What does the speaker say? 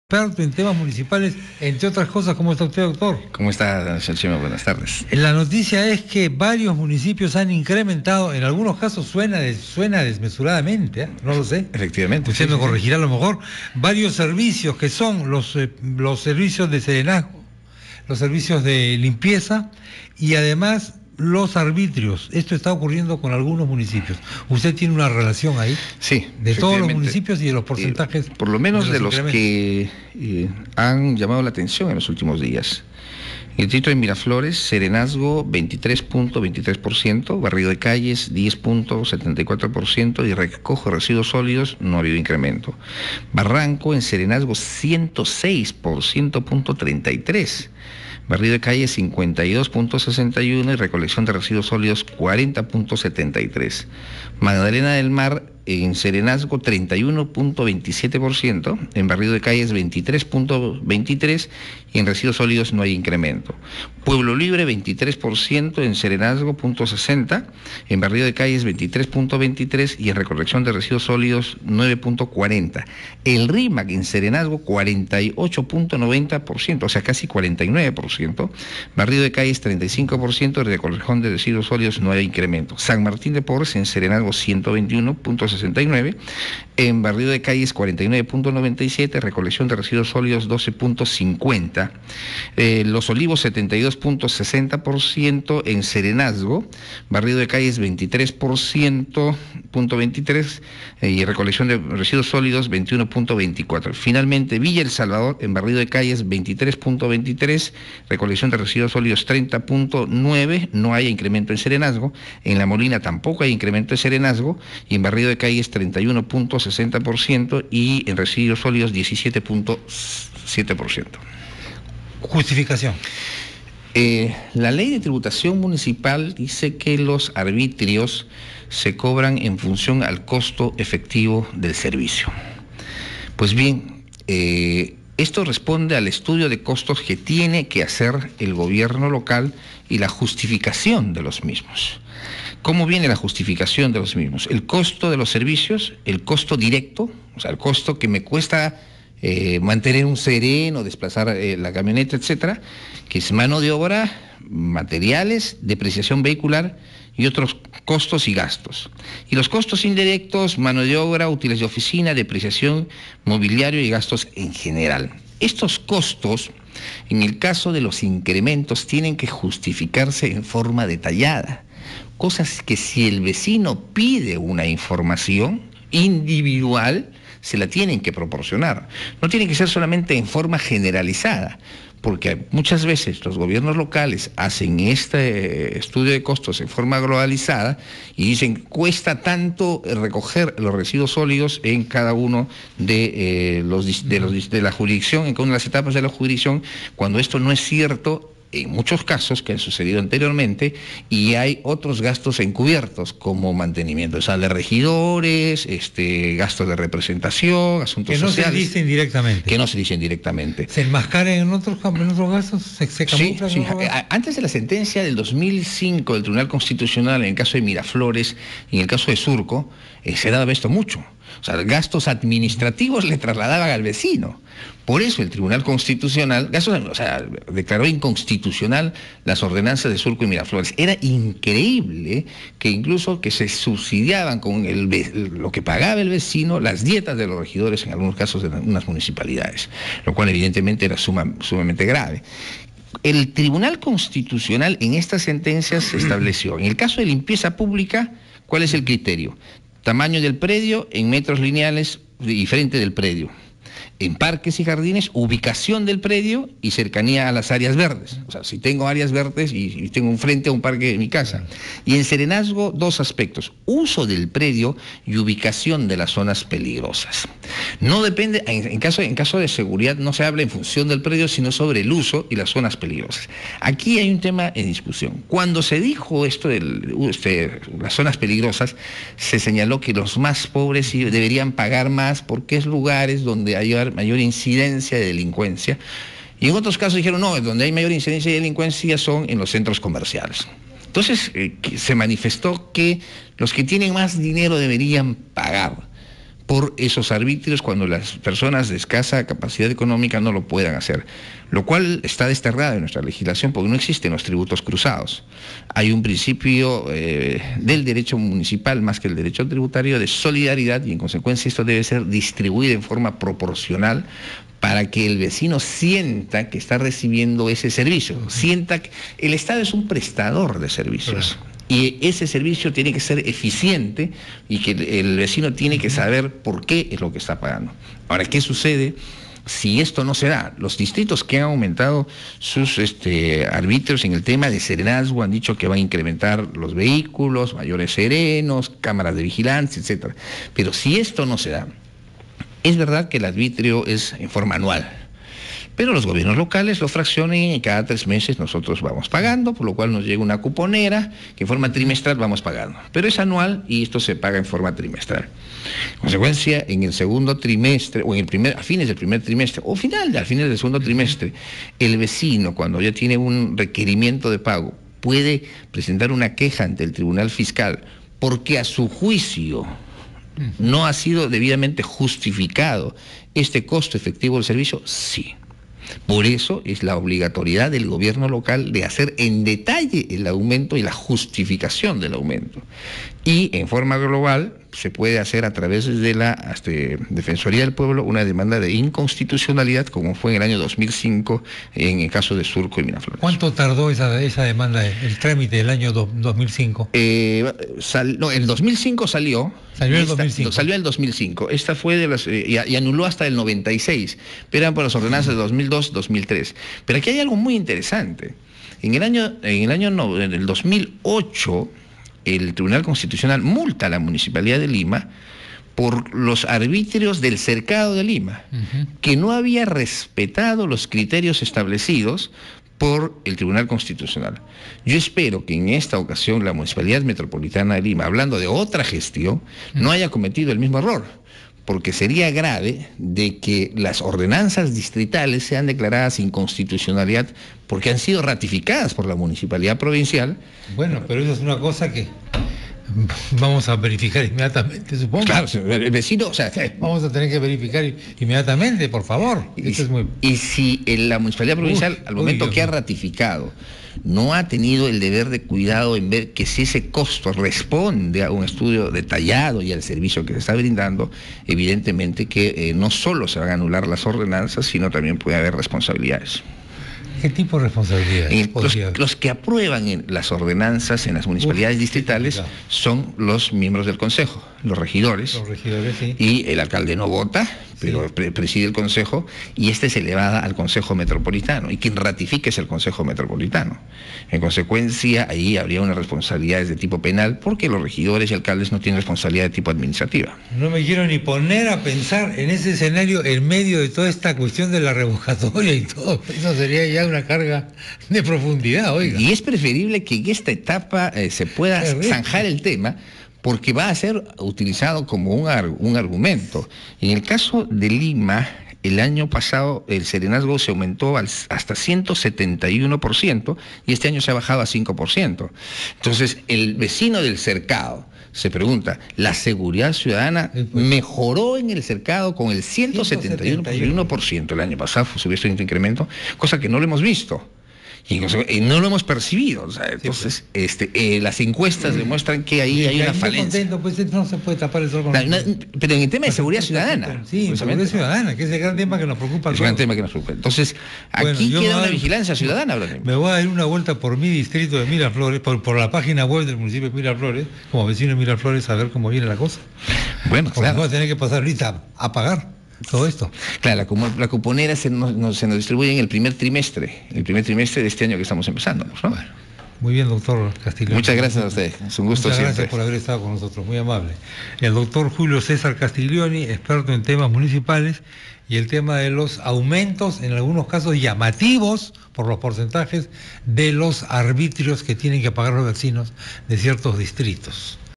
experto en temas municipales, entre otras cosas. ¿Cómo está usted, doctor? ¿Cómo está, señor Chema? Buenas tardes. La noticia es que varios municipios han incrementado, en algunos casos suena desmesuradamente, no lo sé. Efectivamente. Usted me corregirá a lo mejor. Varios servicios que son los servicios de serenazgo, los servicios de limpieza y además los arbitrios. Esto está ocurriendo con algunos municipios. ¿Usted tiene una relación ahí? Sí. De todos los municipios y de los porcentajes. Por lo menos de los que han llamado la atención en los últimos días. El distrito de Miraflores, serenazgo 23.23%, barrido de calles 10.74% y recojo de residuos sólidos no ha habido incremento. Barranco en serenazgo 106%.33%. Barrido de calles 52.61 y recolección de residuos sólidos 40.73. Magdalena del Mar en serenazgo 31.27%, en barrido de calles 23.23% y en residuos sólidos no hay incremento. Pueblo Libre 23% en serenazgo 0.60%, en barrido de calles 23.23% y en recolección de residuos sólidos 9.40%. El RIMAC en serenazgo 48.90%, o sea casi 49%, barrido de calles 35% y recolección de residuos sólidos no hay incremento. San Martín de Porres en serenazgo 121.69%, en barrido de calles 49.97%, recolección de residuos sólidos 12.50%, Los Olivos 72.60% en serenazgo, barrido de calles 23.23% y recolección de residuos sólidos 21.24%. Finalmente, Villa El Salvador en barrido de calles 23.23%, recolección de residuos sólidos 30.9%, no hay incremento en serenazgo. En La Molina tampoco hay incremento en serenazgo y en barrido de calles 31.60% y en residuos sólidos 17.7%. Justificación. La ley de tributación municipal dice que los arbitrios se cobran en función al costo efectivo del servicio. Pues bien, esto responde al estudio de costos que tiene que hacer el gobierno local y la justificación de los mismos. ¿Cómo viene la justificación de los mismos? El costo de los servicios, el costo directo, o sea, el costo que me cuesta mantener un sereno, desplazar la camioneta, etcétera, que es mano de obra, materiales, depreciación vehicular y otros costos y gastos. Y los costos indirectos, mano de obra, útiles de oficina, depreciación, mobiliario y gastos en general. Estos costos, en el caso de los incrementos, tienen que justificarse en forma detallada. Cosas que si el vecino pide una información individual, se la tienen que proporcionar. No tiene que ser solamente en forma generalizada, porque muchas veces los gobiernos locales hacen este estudio de costos en forma globalizada y dicen, cuesta tanto recoger los residuos sólidos en cada uno de la jurisdicción, en cada una de las etapas de la jurisdicción, cuando esto no es cierto en muchos casos que han sucedido anteriormente, y hay otros gastos encubiertos como mantenimiento de sala de regidores, gastos de representación, asuntos sociales. Que no se dicen directamente. Que no se dicen directamente. ¿Se enmascaran en otros gastos? ¿Se camuflan? Sí. Antes de la sentencia del 2005 del Tribunal Constitucional en el caso de Miraflores y en el caso de Surco, se daba esto mucho. O sea, gastos administrativos le trasladaban al vecino. Por eso el Tribunal Constitucional declaró inconstitucional las ordenanzas de Surco y Miraflores. Era increíble que incluso que se subsidiaban con lo que pagaba el vecino las dietas de los regidores en algunos casos de unas municipalidades, lo cual evidentemente era sumamente grave. El Tribunal Constitucional en estas sentencias estableció, en el caso de limpieza pública, ¿cuál es el criterio? Tamaño del predio en metros lineales y frente del predio. En parques y jardines, ubicación del predio y cercanía a las áreas verdes. O sea, si tengo áreas verdes y tengo un frente a un parque en mi casa. Y en serenazgo, dos aspectos: uso del predio y ubicación de las zonas peligrosas. No depende, en caso de seguridad, no se habla en función del predio, sino sobre el uso y las zonas peligrosas. Aquí hay un tema en discusión. Cuando se dijo esto de las zonas peligrosas, se señaló que los más pobres deberían pagar más porque es lugares donde hay mayor incidencia de delincuencia, y en otros casos dijeron, no, donde hay mayor incidencia de delincuencia son en los centros comerciales. Entonces se manifestó que los que tienen más dinero deberían pagar, por esos arbitrios cuando las personas de escasa capacidad económica no lo puedan hacer, lo cual está desterrado en nuestra legislación porque no existen los tributos cruzados. Hay un principio del derecho municipal más que el derecho tributario de solidaridad y en consecuencia esto debe ser distribuido en forma proporcional para que el vecino sienta que está recibiendo ese servicio, sienta que el Estado es un prestador de servicios. Y ese servicio tiene que ser eficiente y que el vecino tiene que saber por qué es lo que está pagando. Ahora, ¿qué sucede si esto no se da? Los distritos que han aumentado sus arbitrios en el tema de serenazgo han dicho que van a incrementar los vehículos, mayores serenos, cámaras de vigilancia, etcétera. Pero si esto no se da, es verdad que el arbitrio es en forma anual, pero los gobiernos locales lo fraccionan y cada 3 meses nosotros vamos pagando, por lo cual nos llega una cuponera que en forma trimestral vamos pagando. Pero es anual y esto se paga en forma trimestral. En consecuencia, en el segundo trimestre, o a fines del primer trimestre, o al final del segundo trimestre, el vecino, cuando ya tiene un requerimiento de pago, puede presentar una queja ante el Tribunal Fiscal porque a su juicio no ha sido debidamente justificado este costo efectivo del servicio, sí. Por eso es la obligatoriedad del gobierno local de hacer en detalle el aumento y la justificación del aumento. Y en forma global se puede hacer a través de la Defensoría del Pueblo una demanda de inconstitucionalidad, como fue en el año 2005 en el caso de Surco y Miraflores. ¿Cuánto tardó esa demanda, el trámite del año 2005? El 2005 salió. Salió el 2005. Salió el 2005. Esta fue de las y anuló hasta el 96, pero eran por las ordenanzas de 2002, 2003. Pero aquí hay algo muy interesante. En el 2008 el Tribunal Constitucional multa a la Municipalidad de Lima por los arbitrios del Cercado de Lima, que no había respetado los criterios establecidos por el Tribunal Constitucional. Yo espero que en esta ocasión la Municipalidad Metropolitana de Lima, hablando de otra gestión, no haya cometido el mismo error, porque sería grave de que las ordenanzas distritales sean declaradas inconstitucionalidad porque han sido ratificadas por la Municipalidad Provincial. Bueno, pero eso es una cosa que vamos a verificar inmediatamente, supongo. Claro, el vecino, o sea, vamos a tener que verificar inmediatamente, por favor. Y si la Municipalidad Provincial, al momento que ha ratificado, no ha tenido el deber de cuidado en ver que si ese costo responde a un estudio detallado y al servicio que se está brindando, evidentemente que no solo se van a anular las ordenanzas, sino también puede haber responsabilidades. ¿Qué tipo de responsabilidades? Los que aprueban las ordenanzas en las municipalidades distritales son los miembros del Consejo, los regidores. Los regidores, sí. Y el alcalde no vota, pero sí, preside el Consejo, y este se eleva al Consejo Metropolitano, y quien ratifica es el Consejo Metropolitano. En consecuencia, ahí habría unas responsabilidades de tipo penal, porque los regidores y alcaldes no tienen responsabilidad de tipo administrativa. No me quiero ni poner a pensar en ese escenario en medio de toda esta cuestión de la revocatoria y todo. Eso sería ya una carga de profundidad, oiga. Y es preferible que en esta etapa se pueda zanjar el tema, porque va a ser utilizado como un argumento. En el caso de Lima, el año pasado el serenazgo se aumentó hasta 171% y este año se ha bajado a 5%. Entonces, el vecino del cercado se pregunta, ¿la seguridad ciudadana mejoró en el cercado con el 171% el año pasado? Subió este incremento, cosa que no lo hemos visto. Y no lo hemos percibido, o sea, entonces las encuestas demuestran que ahí hay una falencia. Contento, pues no se puede tapar el sol con pero en el tema de seguridad ciudadana. Sí, seguridad ciudadana, que es el gran tema que nos preocupa. Es el gran tema que nos preocupa. Entonces, aquí queda una vigilancia ciudadana. Me voy a dar una vuelta por mi distrito de Miraflores, por la página web del municipio de Miraflores, como vecino de Miraflores, a ver cómo viene la cosa. Bueno, claro. Vamos a tener que pasar ahorita a pagar todo esto. Claro, la cuponera se nos distribuye en el primer trimestre de este año que estamos empezando, ¿no? Bueno, muy bien, doctor Castiglioni. Muchas gracias a usted, es un gusto siempre. Muchas gracias por haber estado con nosotros, muy amable. El doctor Julio César Castiglioni, experto en temas municipales y el tema de los aumentos, en algunos casos llamativos por los porcentajes de los arbitrios que tienen que pagar los vecinos de ciertos distritos.